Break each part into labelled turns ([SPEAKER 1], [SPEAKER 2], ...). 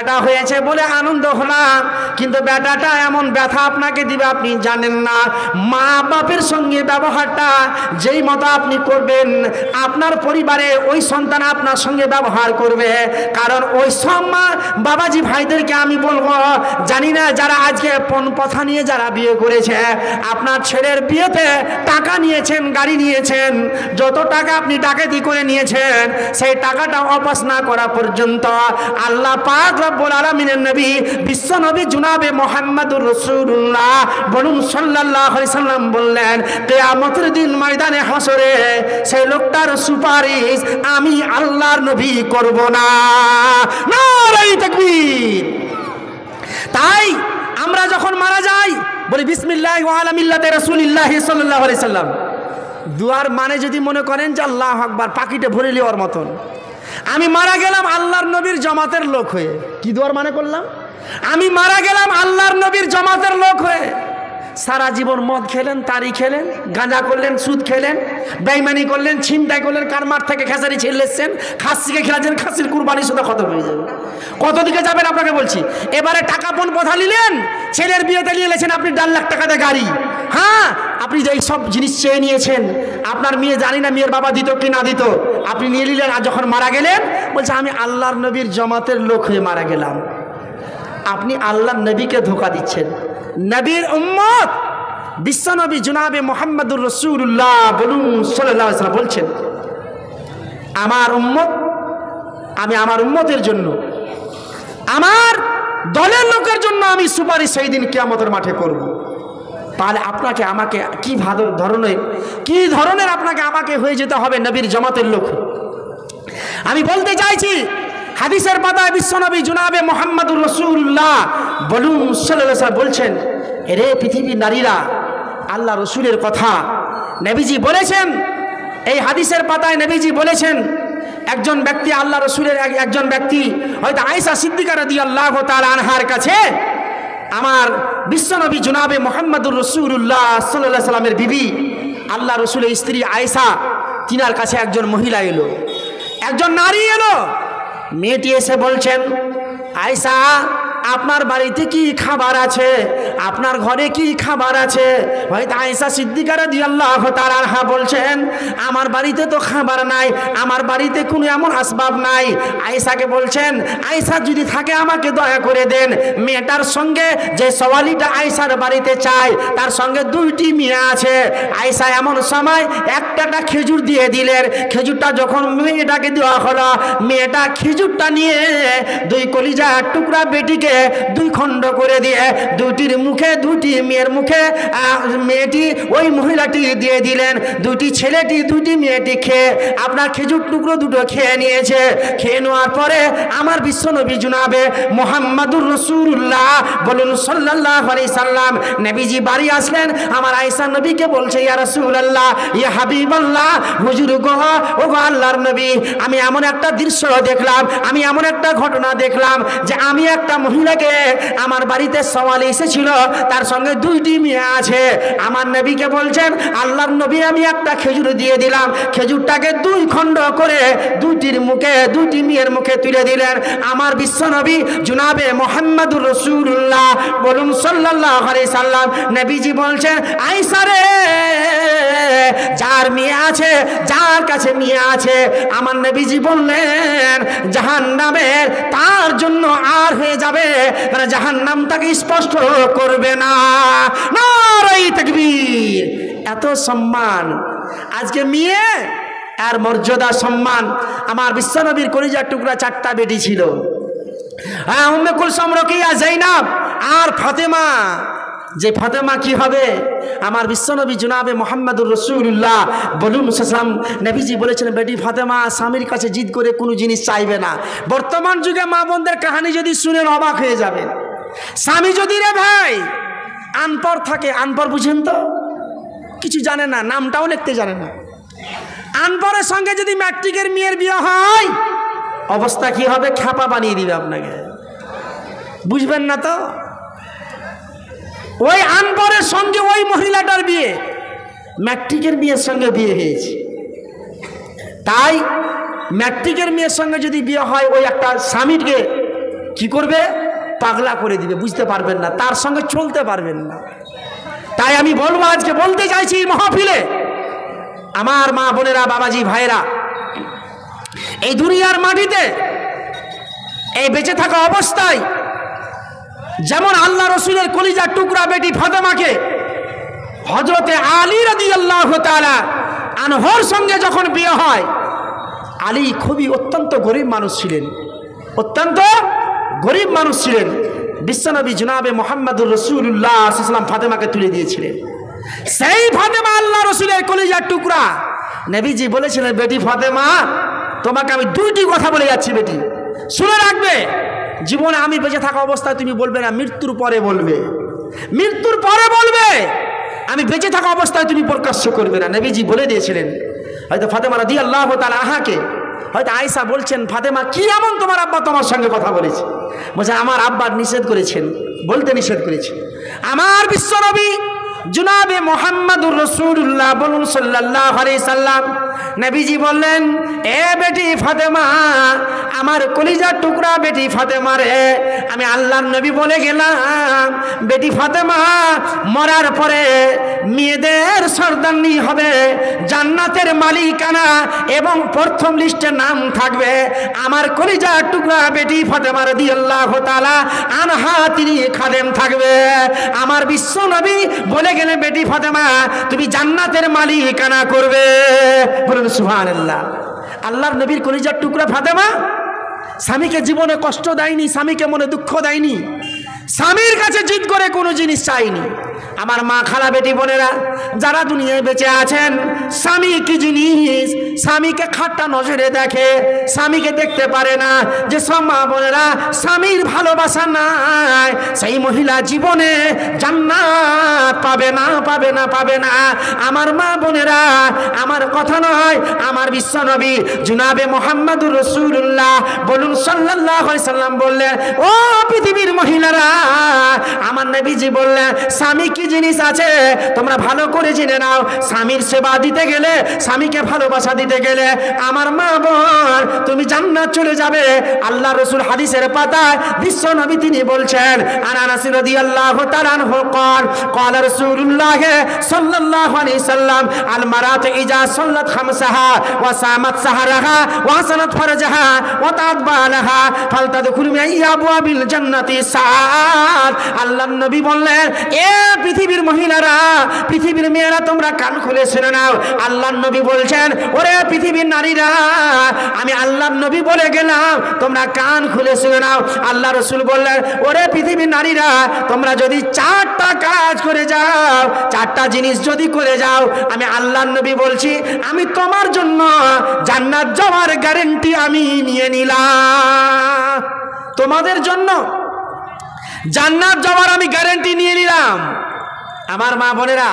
[SPEAKER 1] বেটা হয়েছে বলে আনন্দ হলাম, কিন্তু বেটাটা এমন ব্যথা আপনাকে দিবে আপনি জানেন না। মা বাপের সঙ্গে ব্যবহারটা যেই মতো আপনি করবেন, আপনার পরিবারে ওই সন্তান আপনার সঙ্গে ব্যবহার করবে। কারণ ওই সব মা বাবাজি ভাইদেরকে আমি বলবো, জানি না যারা আজকে পণ প্রথা নিয়ে যারা বিয়ে করেছে, আপনার ছেলের বিয়েতে টাকা নিয়েছেন, গাড়ি নিয়েছেন, যত টাকা আপনি ডাকাতি করে নিয়েছেন, সেই টাকাটা ওয়াপস না করা পর্যন্ত আল্লাহ পাক রব্বুল আলামিনের নবী বিশ্ব নবী জনাবে মুহাম্মদুর রাসূলুল্লাহ বলুন সাল্লাল্লাহু আলাইহি সাল্লাম বললেন, কিয়ামতের দিন ময়দানে হাসরে সেই লোকটার সুপারিশ আমি আল্লাহর নবী করব না। নারে তাকবীর। তাই আমরা যখন মারা যাই বলি বিসমিল্লাহি ওয়া আলা মিল্লাতি রাসূলিল্লাহি সাল্লাল্লাহু আলাইহি সাল্লাম। দুয়ার মানে যদি মনে করেন যে আল্লাহু আকবার পাকিটে ভরে লিওয়ার মতন, আমি মারা গেলাম আল্লাহর নবীর জামাতের লোক হয়ে। কি দুয়ার মানে করলাম? আমি মারা গেলাম আল্লাহর নবীর জামাতের লোক হয়ে। সারা জীবন মদ খেলেন, তারি খেলেন, গাঁজা করলেন, সুদ খেলেন, বেঈমানি করলেন, ছিনতাই করলেন, কার মাঠ থেকে খেসারি ছেড়েছেন, খাসিকে খেলাছেন, খাসির কুরবানি শুধু খতম হয়ে যাবে। কত দিকে যাবেন আপনাকে বলছি। এবারে টাকা পণ প্রথা নিলেন, ছেলের বিয়েতে নিয়ে এলেছেন আপনি 1.5 লাখ টাকাতে গাড়ি। হ্যাঁ, আপনি যে সব জিনিস চেয়ে নিয়েছেন, আপনার মেয়ে জানি না মেয়ের বাবা দিত কি না দিত, আপনি নিয়ে নিলেন। আর যখন মারা গেলেন বলছে আমি আল্লাহর নবীর জামাতের লোক হয়ে মারা গেলাম। আপনি আল্লাহর নবীকে ধোঁকা দিচ্ছেন। নবীর উম্মত বিশ্বনবী জনাবে মুহাম্মদুর রাসূলুল্লাহ বলুন সাল্লাল্লাহু আলাইহি ওয়াসাল্লাম বলছেন, আমার উম্মত, আমি আমার উম্মতের জন্য, আমার দলের লোকের জন্য আমি সুপারিশ সেই দিন কিয়ামতের মাঠে করব। তাহলে আপনাকে আমাকে কি ধরনের আপনাকে আমাকে হয়ে যেতে হবে নবীর জামাতের লোক। আমি বলতে চাইছি, হাদিসের পাতায় বিশ্বনবী জনাবে মুহাম্মদুর রাসূলুল্লাহ বলুন সাল্লাল্লাহু আলাইহি ওয়াসাল্লাম বলছেন, এরে পৃথিবীর নারীরা, আল্লাহ রসুলের কথা নবীজি বলেছেন। এই হাদিসের পাতায় নবীজি বলেছেন, একজন ব্যক্তি, আল্লাহ রসুলের একজন ব্যক্তি হয়তো আয়েশা সিদ্দিকা রাদিয়াল্লাহু তাআলা আনহার কাছে আমার বিশ্বনবী জনাবে মুহাম্মদুর রাসূলুল্লাহ সাল্লাল্লাহু আলাইহি ওয়াসাল্লামের বিবি আল্লাহ রসুলের স্ত্রী আয়েশা, তিনার কাছে একজন মহিলা এলো, একজন নারী এলো। মেয়েটি এসে বলছেন, আয়েশা আপনার বাড়িতে কি খাবার আছে, আপনার ঘরে কি খাবার আছে? হয়তো আয়েশা সিদ্দিকা রাদিয়াল্লাহু তাআলা আনহা বলছেন, আমার বাড়িতে তো খাবার নাই, আমার বাড়িতে কোনো এমন আসবাব নাই। আয়েশাকে বলছেন, আয়েশা যদি থাকে আমাকে দয়া করে দেন। মেয়েটার সঙ্গে যে সওয়ালিটা আয়েশার বাড়িতে চায়, তার সঙ্গে 2টি মেয়ে আছে। আয়েশা এমন সময় একটা খেজুর দিয়ে দিলেন। খেজুরটা যখন মেয়েটাকে দেওয়া হলো, মেয়েটা খেজুরটা নিয়ে 2 কলিজা টুকরা বেটিকে 2 খণ্ড করে দিয়ে 2টির মুখে, 2টি মেয়ের মুখে মেয়েটি ওই মহিলাটি দিয়ে দিলেন। 2টি ছেলেটি 2টি মেয়েটি খেয়ে আপনার খেজুর টুকরো 2টো খেয়ে নিয়েছে। খেয়ে নেওয়ার পরে আমার বিশ্বনবী জনাবে মুহাম্মদুর রাসূলুল্লাহ বলুন সাল্লাল্লাহু আলাইহি সাল্লাম নবীজি বাড়ি আসলেন। আমার আয়েশা নবীকে বলছে, ইয়া রাসূলুল্লাহ, ইয়া হাবিবাল্লাহ, হুজুর গো, ও গো আল্লাহর নবী, আমি এমন একটা দৃশ্য দেখলাম, আমি এমন একটা ঘটনা দেখলাম যে আমি একটা মহিলাকে আমার বাড়িতে সওয়ালে এসেছিল, তার সঙ্গে 2টি মেয়ে আছে। আমার নবীকে বলছেন, আল্লাহর নবী, আমি একটা খেজুর দিয়ে দিলাম। খেজুরটাকে 2 খণ্ড করে 2টির মুখে, 2টি মেয়ের মুখে তুলে দিলেন। আমার বিশ্বনবী জনাবে মুহাম্মদুর রাসূলুল্লাহ বলুন সাল্লাল্লাহু আলাইহি সাল্লাম নবীজি বলছেন, আয়েশা রে, যার মেয়ে আছে, যার কাছে মেয়ে আছে, আমার নবীজি বললেন জাহান্নামের তার জন্য আর হয়ে যাবে, মানে জাহান্নাম তাকে স্পষ্ট করবে না। নারে তাকবীর। এত সম্মান আজকে মেয়ে আর মর্যাদা সম্মান। আমার বিশ্বনবীর কলিজার টুকরা 4টা বেটি ছিল, হ্যাঁ, উম্মে কুলসুম, রুকিয়া, যায়েনব আর ফাতেমা। যে ফাতেমা কি হবে? আমার বিশ্বনবী জনাবে মুহাম্মদুর রাসূলুল্লাহ বলুন সাল্লাম নবীজি বলেছেন, বেটি ফাতেমা স্বামীর কাছে জিদ করে কোনো জিনিস চাইবে না। বর্তমান যুগে মা বোনদের কাহিনী যদি শুনেন অবাক হয়ে যাবেন। স্বামী যদি রে ভাই আনপড় থাকে, আনপড় বুঝেন তো, কিছু জানে না, নামটাও লিখতে জানে না, আনপড়ের সঙ্গে যদি ম্যাট্রিকের মেয়ের বিয়ে হয়, অবস্থা কি হবে? খ্যাপা বানিয়ে দিবে আপনাকে, বুঝবেন না তো। ওই আনপড়ের সঙ্গে ওই মহিলাটার বিয়ে ম্যাট্রিকের মেয়ের সঙ্গে বিয়ে হয়েছে। তাই ম্যাট্রিকের মেয়ের সঙ্গে যদি বিয়ে হয়, ওই একটা স্বামীকে কি করবে? পাগলা করে দিবে, বুঝতে পারবেন না, তার সঙ্গে চলতে পারবেন না। তাই আমি বলবো, আজকে বলতে চাইছি মাহফিলে, আমার মা বোনেরা, বাবাজি ভাইরা, এই দুনিয়ার মাটিতে এই বেঁচে থাকা অবস্থায় যেমন আল্লাহ রসুলের কলিজার টুকরা বেটি ফাতেমাকে হযরতে আলী রাদিয়াল্লাহু তাআলা আনহুর সঙ্গে যখন বিয়ে হয়, আলী খুবই অত্যন্ত গরিব মানুষ ছিলেন, অত্যন্ত গরিব মানুষ ছিলেন। বিশ্বনবী জনাবে মুহাম্মদুর রাসূলুল্লাহ সাল্লাল্লাহু আলাইহি ওয়াসাল্লাম ফাতেমাকে তুলে দিয়েছিলেন। সেই ফাতেমা আল্লাহ রসুলের কলিজার টুকরা। নবীজি বলেছিলেন, বেটি ফাতেমা, তোমাকে আমি দুইটি কথা বলে যাচ্ছি, বেটি শুনে রাখবে। জীবনে আমি বেঁচে থাকা অবস্থায় তুমি বলবে না, মৃত্যুর পরে বলবে, মৃত্যুর পরে বলবে, আমি বেঁচে থাকা অবস্থায় তুমি প্রকাশ্য করবে না। নবীজি বলে দিয়েছিলেন। হয়তো ফাতেমা রাদিয়াল্লাহু তাআলা আনহাকে হয়তো আয়েশা বলছেন, ফাতেমা কি এমন তোমার আব্বা তোমার সঙ্গে কথা বলেছে? বলছে, আমার আব্বা নিষেধ করেছেন, বলতে নিষেধ করেছেন। আমার বিশ্বনবী জনাবে মুহাম্মদুর রাসূলুল্লাহ বলুন সাল্লাল্লাহু আলাইহি সাল্লাম, নবীজি বললেন, এ বেটি ফাতেমা, আমার কলিজার টুকরা বেটি ফাতেমা রে, আমি আল্লাহর নবী বলে গেলাম, বেটি ফাতেমা মরার পরে মেয়েদের সর্দারনি হবে, জান্নাতের মালিকানা এবং প্রথম লিস্টে নাম থাকবে আমার কলিজার টুকরা বেটি ফাতেমা রাদিয়াল্লাহু তাআলা আনহা, তিনি খাদেম থাকবে। আমার বিশ্ব নবী বলে গেলে, বেটি ফাতেমা তুমি জান্নাতের মালিকানা করবে। বলুন সুবহানাল্লাহ। আল্লাহর নবীর কলিজার টুকরা ফাতেমা স্বামীকে জীবনে কষ্ট দেয়নি, স্বামীকে মনে দুঃখ দেয়নি, স্বামীর কাছে জিদ করে কোনো জিনিস চাইনি। আমার মা, খালা, বেটি বোনেরা যারা দুনিয়ায় বেঁচে আছেন, স্বামী কি জিনিস স্বামীকে খাট্টা নজরে দেখে, স্বামীকে দেখতে পারে না, যে সব মা বোনেরা স্বামীর ভালোবাসা নাই, সেই মহিলা জীবনে জান্নাত পাবে না, পাবে না, পাবে না। আমার মা বোনেরা, আমার কথা নয়, আমার বিশ্বনবী জনাবে মুহাম্মদুর রাসূলুল্লাহ বলুন সাল্লাল্লাহু আলাইহি সাল্লাম বললেন, ও পৃথিবীর মহিলারা, আমার নবীজি বললেন, স্বামী কি জিনিস আছে তোমরা ভালো করে জেনে নাও। স্বামীর সেবা দিতে গেলে, স্বামীকে ভালোবাসা দিতে গেলে, আমার মা বোন, তুমি জান্নাত চলে যাবে। আল্লাহ রাসূল হাদিসের পাতায় বিশ্ব নবী তিনি বলছেন, আনাস রাদিয়াল্লাহু তাআলা আনহু قال قال رسول الله صلى الله عليه وسلم المرأة إذا صلت خمسها وصامت سحرها وحسنت فرجها وطاعت بالها فلتدخل من أبواب الجنة السعاد। আল্লাহর নবী বললেন, এ পৃথিবীর মহিলারা, পৃথিবীর মেয়েরা, তোমরা কান খুলে শুনে নাও। আল্লাহর নবী বলছেন, ওরে পৃথিবীর নারীরা, আমি আল্লাহর নবী বলে গেলাম, তোমরা কান খুলে শুনে নাও। আল্লাহ রাসূল বললেন, ওরে পৃথিবীর নারীরা, তোমরা যদি চারটা কাজ করে যাও, চারটা জিনিস যদি করে যাও, আমি আল্লাহর নবী বলছি, আমি তোমার জন্য জান্নাত যাওয়ার গ্যারান্টি আমি নিয়ে নিলাম। তোমাদের জন্য জান্নাত যাওয়ার আমি গ্যারান্টি নিয়ে নিলাম। আমার মা বোনেরা,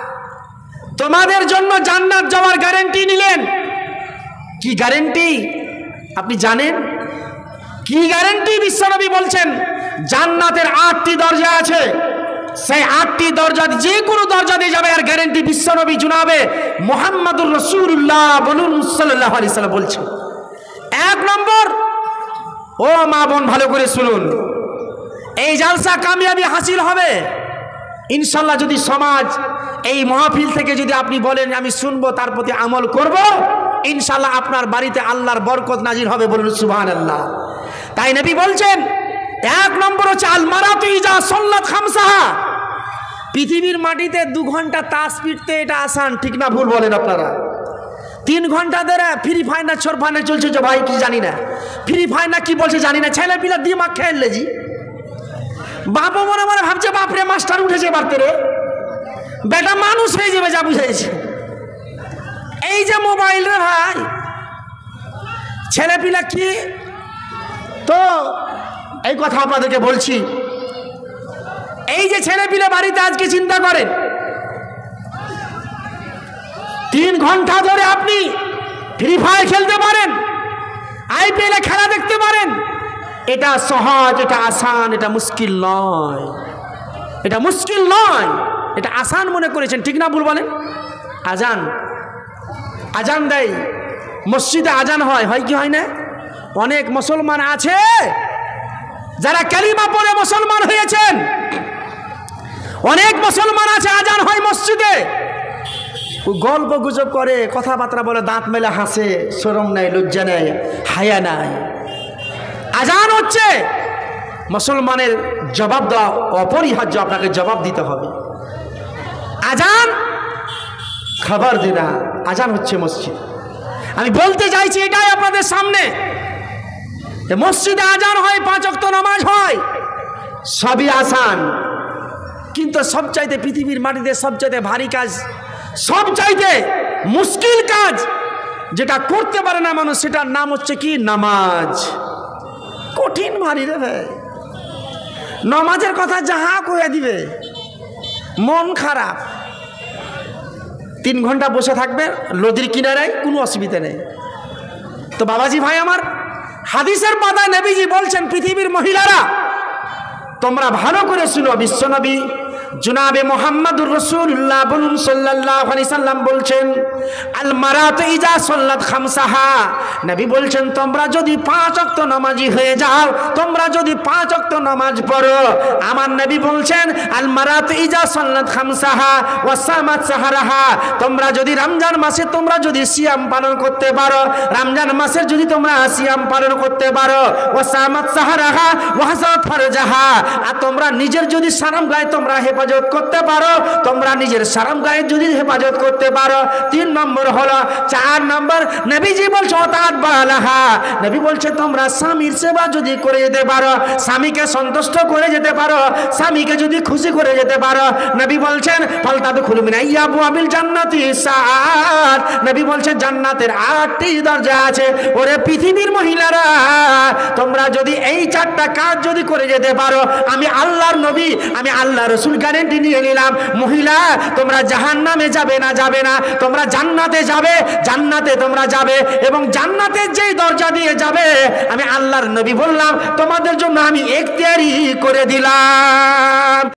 [SPEAKER 1] তোমাদের জন্য জান্নাত যাওয়ার গ্যারান্টি নিলেন। কি গ্যারান্টি আপনি জানেন? কি গ্যারান্টি? বিশ্বনবী বলছেন, জান্নাতের 8টি দরজা আছে, সেই 8টি দরজা যে কোনো দরজা দিয়ে যাবে, আর গ্যারান্টি বিশ্বনবী জনাবে মুহাম্মদুর রাসূলুল্লাহ বলুন সাল্লাল্লাহু আলাইহি সাল্লাম বলছেন। 1 নম্বর, ও মা বোন ভালো করে শুনুন, এই জালসা কামিয়াবি হাসিল হবে ইনশাল্লাহ যদি সমাজ এই মাহফিল থেকে যদি আপনি বলেন আমি শুনবো, তার প্রতি আমল করব, ইনশাল্লাহ আপনার বাড়িতে আল্লাহর বরকত নাজির হবে। বলুন সুবহানাল্লাহ। তাই নবী বলছেন, 1 নম্বর হচ্ছে আল মারাতু ইজা সাল্লাত খামসাহা। পৃথিবীর মাটিতে 2 ঘন্টা তাস পিটতে এটা আসান, ঠিক না ভুল বলেন আপনারা? 3 ঘন্টা ধরে ফ্রি ফায়ার না ছোট ফায়ার চলছে, যে ভাই কি জানি না, ফ্রি ফায়ার না কি বলছে জানি না, ছেলে পিলা দিমাগ খেললে জি বাবা মনে মনে ভাবছে, বাপরে মাস্টার উঠেছে বাড়তে রে, বেটা মানুষ হয়ে যাবে, যা বুঝাইছে। এই যে মোবাইল রে ভাই, ছেলে পিলা কি, তো এই কথা আপনাদেরকে বলছি, এই যে ছেলে পিলা বাড়িতে আজকে চিন্তা করেন, 3 ঘন্টা ধরে আপনি ফ্রি ফায়ার খেলতে পারেন, আইপিএল এ খেলা দেখতে পারেন, এটা সহজ, এটা আসান, এটা মুশকিল নয়, এটা মুশকিল নয়, এটা আসান মনে করেছেন, ঠিক না ভুল বলেন? আজান দেয় মসজিদে, আজান হয় কি হয় না? অনেক মুসলমান আছে যারা কালিমা পড়ে মুসলমান হয়েছেন, অনেক মুসলমান আছে আজান হয় মসজিদে, গল্প গুজব করে, কথাবার্তা বলে, দাঁত মেলে হাসে, শরম নাই, লজ্জা নেই, হায়া নাই। আজান হচ্ছে, মুসলমানের জবাব দেওয়া অপরিহার্য, আপনাকে জবাব দিতে হবে। আজান খবর দিনা, আজান হচ্ছে মসজিদ। আমি বলতে চাইছি এটাই আপনাদের সামনে, মসজিদে আজান হয়, 5 ওয়াক্ত নামাজ হয়, সবই আসান। কিন্তু সবচাইতে পৃথিবীর মাটিতে সবচাইতে ভারী কাজ, সবচাইতে মুশকিল কাজ যেটা করতে পারে না মানুষ, সেটার নাম হচ্ছে কি? নামাজ। কঠিন ভারী রে ভাই। নামাজের কথা যাহা কইয়া দিবে, মন খারাপ। 3 ঘন্টা বসে থাকবে নদীর কিনারায়, কোনো অসুবিধা নেই। তো বাবাজি ভাই আমার, হাদিসের পাতায় নবীজি বলছেন, পৃথিবীর মহিলারা তোমরা ভালো করে শুনো। বিশ্বনবী জনাবে মুহাম্মদুর রাসূলুল্লাহ বলুন সাল্লাল্লাহু আলাইহি সাল্লাম বলছেন, আল মারাতু ইজা সাল্লাত খামসাহা, নবী বলছেন তোমরা যদি 5 ওয়াক্ত নামাজি হয়ে যাও, তোমরা যদি 5 ওয়াক্ত নামাজ পড়ো, আমার নবী বলছেন আল মারাতু ইজা সাল্লাত খামসাহা ওয়া সামাত সাহারাহা, তোমরা যদি রমজান মাসে তোমরা যদি সিয়াম পালন করতে পারো, রমজান মাসে যদি তোমরা সিয়াম পালন করতে পারো, ওয়া সামাত সাহারাহা ওয়া হাসাত ফারজাহা, আর তোমরা নিজের যদি শরম গায়ে তোমরা হেফাজত করতে পারো, তোমরা নিজের শরম গায়ে যদি হেফাজত করতে পারো। 3 নম্বর হলো, 4 নম্বর নবীজি বলছে ওতাত বালাহা, নবী বলছে তোমরা স্বামীর সেবা যদি করে যেতে পারো, স্বামীকে সন্তুষ্ট করে যেতে পারো, স্বামীকে যদি খুশি করে যেতে পারো, নবী বলছেন ফালতাদখুলু মিন আবওয়াবিল জান্নাতি সাআত, নবী বলছেন জান্নাতের 8টি দরজা আছে। ওরে পৃথিবীর মহিলারা, তোমরা যদি এই 4টা কাজ যদি করে যেতে পারো, আমি আল্লাহর নবী, আমি আল্লাহ রাসূল গ্যারান্টি নিয়ে নিলাম, মহিলা তোমরা জাহান্নামে যাবে না, যাবে না, তোমরা জান্নাতে যাবে, জান্নাতে তোমরা যাবে। এবং জান্নাতের যেই দরজা দিয়ে যাবে, আমি আল্লাহর নবী বললাম তোমাদের জন্য আমি এখতিয়ারি করে দিলাম।